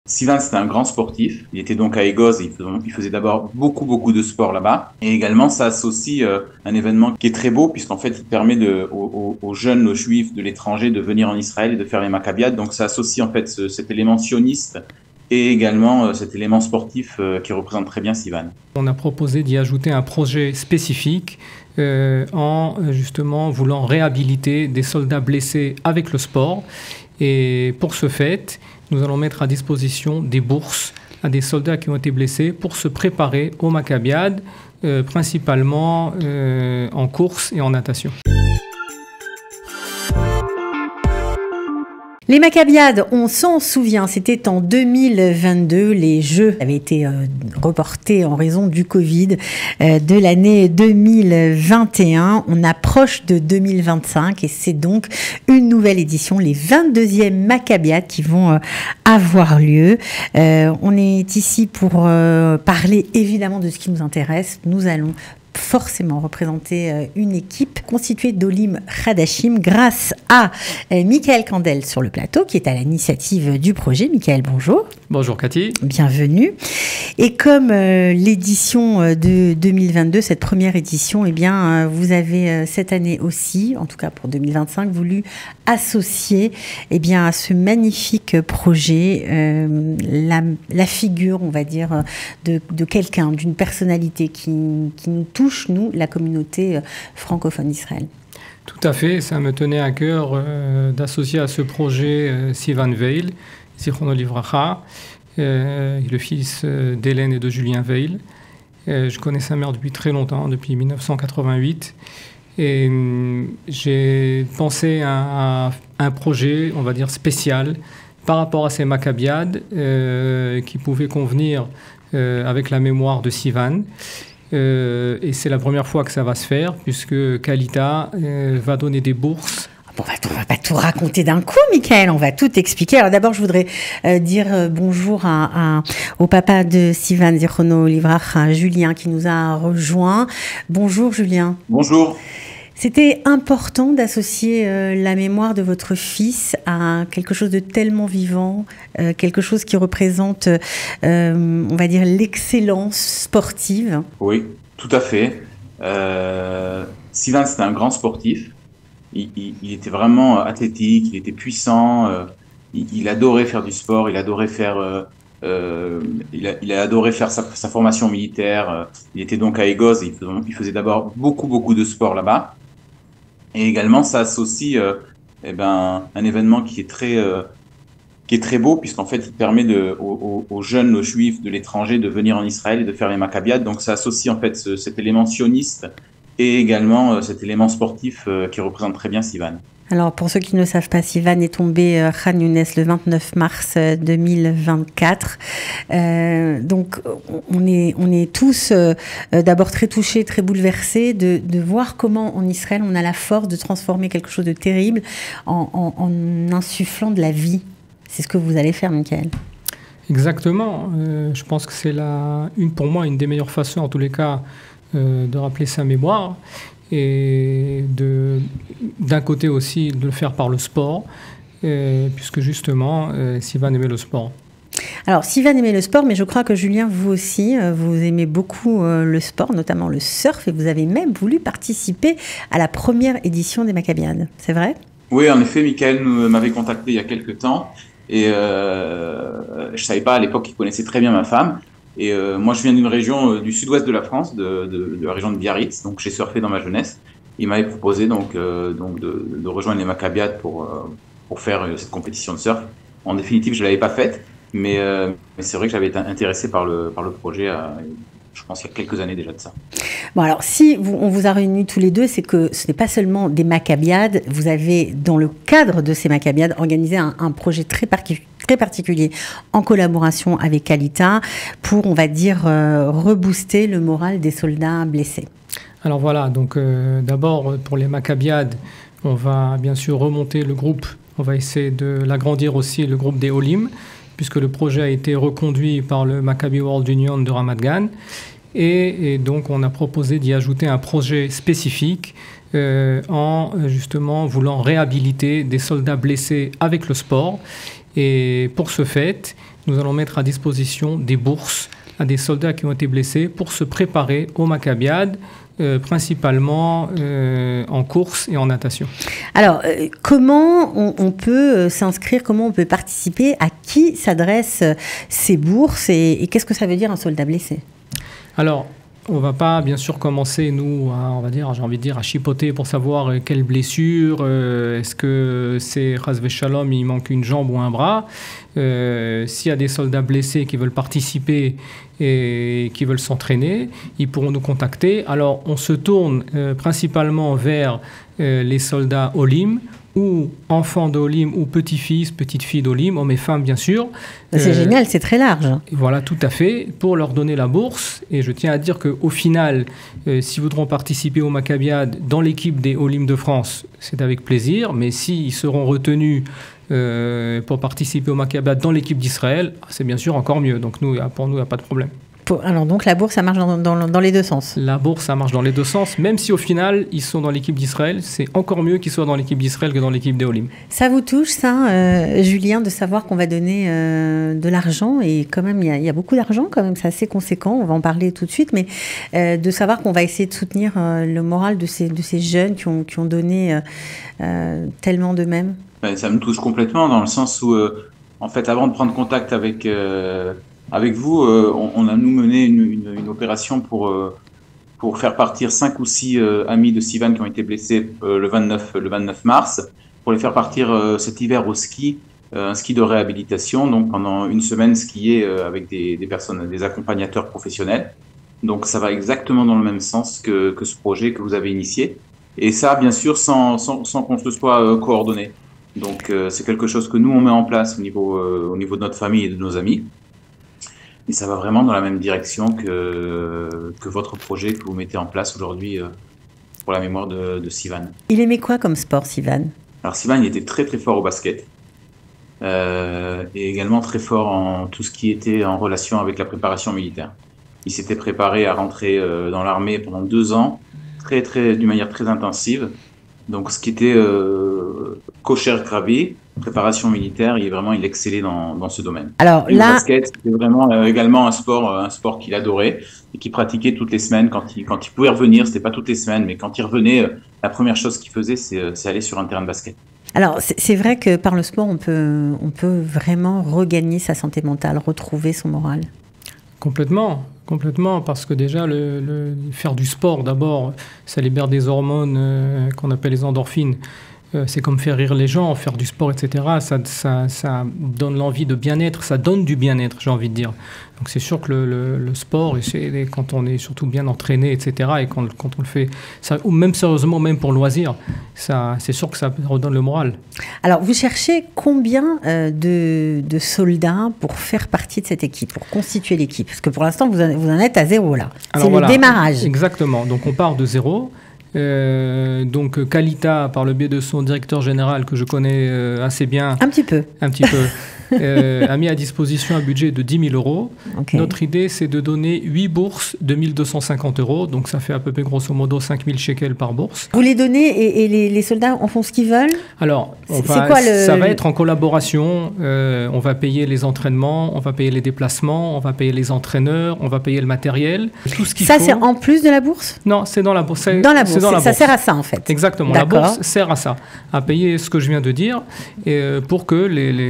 Sivan, c'était un grand sportif. Il était donc à Egoz. Il faisait d'abord beaucoup de sport là-bas. Et également, ça associe un événement qui est très beau, puisqu'en fait, il permet aux jeunes, aux juifs de l'étranger de venir en Israël et de faire les Maccabiades. Donc, ça associe en fait cet élément sioniste et également cet élément sportif qui représente très bien Sivan. On a proposé d'y ajouter un projet spécifique en justement voulant réhabiliter des soldats blessés avec le sport. Et pour ce fait, nous allons mettre à disposition des bourses à des soldats qui ont été blessés pour se préparer aux Maccabiades, principalement en course et en natation. Les Maccabiades, on s'en souvient, c'était en 2022. Les Jeux avaient été reportés en raison du Covid de l'année 2021. On approche de 2025 et c'est donc une nouvelle édition, les 22e Maccabiades qui vont avoir lieu. On est ici pour parler évidemment de ce qui nous intéresse. Nous allons forcément représenter une équipe constituée d'Olim Hadashim grâce à Michael Kandel sur le plateau qui est à l'initiative du projet. Michael, bonjour. Bonjour Cathy. Bienvenue. Et comme l'édition de 2022, cette première édition, eh bien, vous avez cette année aussi, en tout cas pour 2025, voulu associer eh bien, à ce magnifique projet la figure, on va dire, de quelqu'un, d'une personnalité qui nous touche, nous, la communauté francophone d'Israël. Tout à fait, ça me tenait à cœur d'associer à ce projet Sivan Veil, Zichrono Livracha, le fils d'Hélène et de Julien Veil. Je connais sa mère depuis très longtemps, depuis 1988. Et j'ai pensé à un projet, on va dire, spécial par rapport à ces Maccabiades qui pouvaient convenir avec la mémoire de Sivan. Et c'est la première fois que ça va se faire, puisque Kalita va donner des bourses. Bon, on va pas tout raconter d'un coup, Michael, on va tout expliquer. Alors d'abord, je voudrais dire bonjour au papa de Sivan, Zichrono Livracha, Julien, qui nous a rejoint. Bonjour Julien. Bonjour. C'était important d'associer la mémoire de votre fils à quelque chose de tellement vivant, quelque chose qui représente, on va dire, l'excellence sportive. Oui, tout à fait. Sivan, c'était un grand sportif. Il était vraiment athlétique, il était puissant, il adorait faire du sport, il adorait faire, il a adoré faire sa formation militaire. Il était donc à Egoz, il faisait d'abord beaucoup de sport là-bas. Et également, ça associe un événement qui est très beau, puisqu'en fait, il permet aux jeunes, aux juifs de l'étranger de venir en Israël et de faire les Maccabiades. Donc, ça associe en fait cet élément sioniste et également cet élément sportif qui représente très bien Sivan. Alors, pour ceux qui ne savent pas, Sivan est tombé Khan Younes le 29 mars 2024. Donc, on est tous d'abord très touchés, très bouleversés de voir comment en Israël, on a la force de transformer quelque chose de terrible en insufflant de la vie. C'est ce que vous allez faire, Michael. Exactement. Je pense que c'est pour moi une des meilleures façons, en tous les cas, de rappeler sa mémoire. Et d'un côté aussi de le faire par le sport, puisque justement, Sivan aimait le sport. Alors, Sivan aimait le sport, mais je crois que Julien, vous aussi, vous aimez beaucoup le sport, notamment le surf, et vous avez même voulu participer à la première édition des Maccabiades. C'est vrai ? Oui, en effet, Michael m'avait contacté il y a quelques temps, et je ne savais pas à l'époque qu'il connaissait très bien ma femme. Et moi, je viens d'une région du sud-ouest de la France, de la région de Biarritz, donc j'ai surfé dans ma jeunesse. Il m'avait proposé donc de rejoindre les Maccabiades pour faire cette compétition de surf. En définitive, je ne l'avais pas faite, mais c'est vrai que j'avais été intéressé par le projet, je pense, il y a quelques années déjà de ça. Bon, alors, si on vous a réunis tous les deux, c'est que ce n'est pas seulement des Maccabiades. Vous avez, dans le cadre de ces Maccabiades, organisé un projet très particulier en collaboration avec Kalita pour, on va dire, rebooster le moral des soldats blessés. Alors voilà, donc d'abord pour les Maccabiades, on va bien sûr remonter le groupe, on va essayer de l'agrandir aussi, le groupe des Olim, puisque le projet a été reconduit par le Maccabi World Union de Ramat Gan. Et donc on a proposé d'y ajouter un projet spécifique en justement voulant réhabiliter des soldats blessés avec le sport. Et pour ce fait, nous allons mettre à disposition des bourses à des soldats qui ont été blessés pour se préparer au Maccabiades, principalement en course et en natation. Alors, comment on peut s'inscrire, comment on peut participer, à qui s'adressent ces bourses et qu'est-ce que ça veut dire un soldat blessé? Alors, on ne va pas, bien sûr, commencer, nous, j'ai envie de dire, à chipoter pour savoir quelle blessure, est-ce que c'est Chas Shalom, il manque une jambe ou un bras. S'il y a des soldats blessés qui veulent participer et qui veulent s'entraîner, ils pourront nous contacter. Alors, on se tourne principalement vers les soldats Olim, ou enfants d'Olim, ou petits-fils, petites-filles d'Olim, hommes et femmes bien sûr. C'est génial, c'est très large. Voilà, tout à fait, pour leur donner la bourse. Et je tiens à dire qu'au final, s'ils voudront participer au Maccabiades dans l'équipe des Olim de France, c'est avec plaisir. Mais s'ils seront retenus pour participer au Maccabiades dans l'équipe d'Israël, c'est bien sûr encore mieux. Donc pour nous, il n'y a pas de problème. Alors donc la bourse, ça marche dans les deux sens. La bourse, ça marche dans les deux sens. Même si au final, ils sont dans l'équipe d'Israël, c'est encore mieux qu'ils soient dans l'équipe d'Israël que dans l'équipe des Olim. Ça vous touche, ça, Julien, de savoir qu'on va donner de l'argent, et quand même, il y a beaucoup d'argent, quand même, c'est assez conséquent, on va en parler tout de suite, mais de savoir qu'on va essayer de soutenir le moral de ces jeunes qui ont donné tellement d'eux-mêmes. Ça me touche complètement, dans le sens où, en fait, avant de prendre contact avec vous, on a nous mené une opération pour faire partir 5 ou 6 amis de Sivan qui ont été blessés le 29 mars, pour les faire partir cet hiver au ski, un ski de réhabilitation, donc pendant une semaine skier avec des personnes, des accompagnateurs professionnels. Donc ça va exactement dans le même sens que ce projet que vous avez initié. Et ça, bien sûr, sans qu'on se soit coordonné. Donc c'est quelque chose que nous, on met en place au niveau de notre famille et de nos amis. Et ça va vraiment dans la même direction que votre projet que vous mettez en place aujourd'hui pour la mémoire de Sivan. Il aimait quoi comme sport, Sivan? Alors Sivan, il était très très fort au basket. Et également très fort en tout ce qui était en relation avec la préparation militaire. Il s'était préparé à rentrer dans l'armée pendant 2 ans, d'une manière très intensive. Donc ce qui était kosher krabi, préparation militaire, il excellait dans ce domaine. Alors le basket, c'était vraiment également un sport qu'il adorait et qu'il pratiquait toutes les semaines quand il pouvait revenir. C'était pas toutes les semaines, mais quand il revenait, la première chose qu'il faisait, c'est aller sur un terrain de basket. Alors c'est vrai que par le sport, on peut vraiment regagner sa santé mentale, retrouver son moral. Complètement, parce que déjà, faire du sport, d'abord, ça libère des hormones qu'on appelle les endorphines. C'est comme faire rire les gens, faire du sport, etc. Ça donne l'envie de bien-être, ça donne du bien-être, j'ai envie de dire. Donc c'est sûr que le sport, et quand on est surtout bien entraîné, etc., et quand on le fait, ça, ou même sérieusement, même pour loisir, c'est sûr que ça redonne le moral. Alors vous cherchez combien de soldats pour faire partie de cette équipe, pour constituer l'équipe? Parce que pour l'instant, vous en êtes à 0 là. Alors, c'est le démarrage. Exactement, donc on part de 0. Donc Kalita, par le biais de son directeur général que je connais assez bien, un petit peu, a mis à disposition un budget de 10 000 €. Okay. Notre idée, c'est de donner 8 bourses de 1 250 €, donc ça fait à peu près grosso modo 5 000 shekels par bourse. Vous les donnez et les soldats en font ce qu'ils veulent? Alors, ça va être en collaboration, on va payer les entraînements, on va payer les déplacements, on va payer les entraîneurs, on va payer le matériel, tout ce qu'il faut. Ça, c'est en plus de la bourse? Non, c'est dans la bourse. Ça sert à ça, en fait. Exactement. La bourse sert à ça, à payer ce que je viens de dire, pour que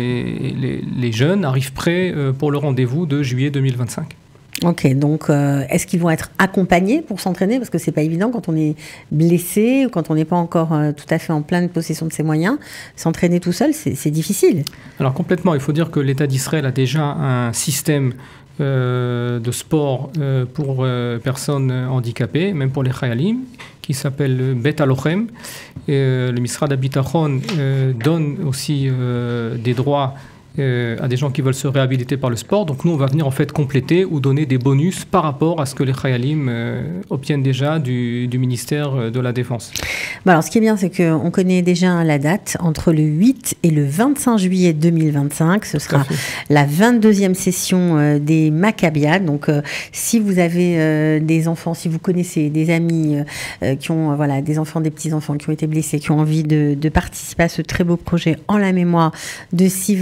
les jeunes arrivent prêts pour le rendez-vous de juillet 2025. Ok, donc est-ce qu'ils vont être accompagnés pour s'entraîner? Parce que c'est pas évident quand on est blessé ou quand on n'est pas encore tout à fait en pleine possession de ses moyens. S'entraîner tout seul, c'est difficile. Alors complètement, il faut dire que l'État d'Israël a déjà un système de sport pour personnes handicapées, même pour les Chayalim, qui s'appelle Bet Alochem. Le Misrad Habitachon donne aussi des droits à des gens qui veulent se réhabiliter par le sport. Donc nous, on va venir en fait compléter ou donner des bonus par rapport à ce que les Chayalim obtiennent déjà du ministère de la Défense. Bon, alors ce qui est bien, c'est qu'on connaît déjà la date. Entre le 8 et le 25 juillet 2025, ce sera la 22e session des Maccabiades. Donc si vous avez des enfants, si vous connaissez des amis qui ont des enfants, des petits-enfants qui ont été blessés, qui ont envie de participer à ce très beau projet en la mémoire de Sivan Veil,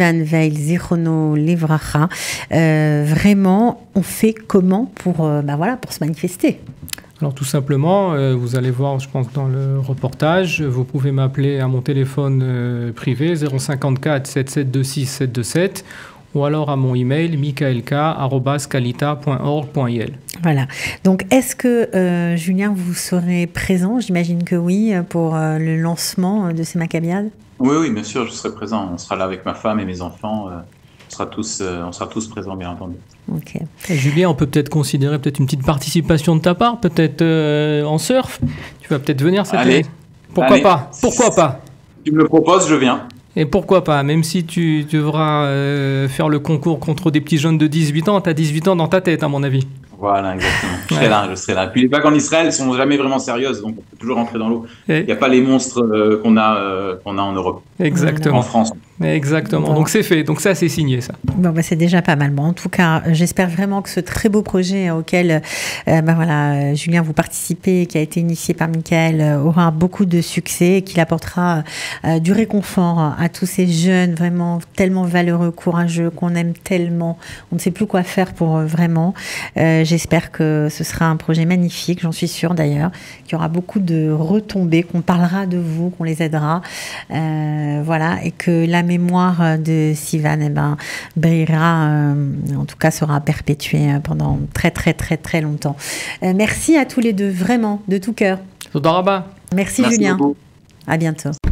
Veil, Zichrono Livracha. Vraiment, on fait comment pour se manifester? Alors tout simplement, vous allez voir, je pense, dans le reportage, vous pouvez m'appeler à mon téléphone privé 054 7726 727 ou alors à mon email mikaelk@kalita.org.il. Voilà. Donc, est-ce que, Julien, vous serez présent? J'imagine que oui, pour le lancement de ces Maccabiades. Oui, bien sûr, je serai présent. On sera là avec ma femme et mes enfants. On sera tous présents, bien entendu. Ok. Et Julien, on peut peut-être considérer une petite participation de ta part, peut-être en surf. Tu vas peut-être venir cette année. Pourquoi pas? Pourquoi pas? Tu me le proposes, je viens. Et pourquoi pas? Même si tu devras faire le concours contre des petits jeunes de 18 ans, tu as 18 ans dans ta tête, à mon avis. Voilà, exactement. Je serai là. Puis les vagues en Israël sont jamais vraiment sérieuses, donc on peut toujours rentrer dans l'eau. Il n'y a pas les monstres qu'on a en Europe. Exactement. En France. Exactement. Bon. Donc c'est fait. Donc ça, c'est signé, ça. Bon, c'est déjà pas mal. Bon, en tout cas, j'espère vraiment que ce très beau projet auquel Julien, vous participez, qui a été initié par Mikaël, aura beaucoup de succès, qu'il apportera du réconfort à tous ces jeunes vraiment tellement valeureux, courageux, qu'on aime tellement. On ne sait plus quoi faire pour vraiment. J'espère que ce sera un projet magnifique, j'en suis sûre d'ailleurs, qu'il y aura beaucoup de retombées, qu'on parlera de vous, qu'on les aidera. Voilà, et que la mémoire de Sivan brillera, en tout cas sera perpétuée pendant très très très très longtemps. Merci à tous les deux, vraiment, de tout cœur. Toda rabba. Merci Julien. Beaucoup. À bientôt.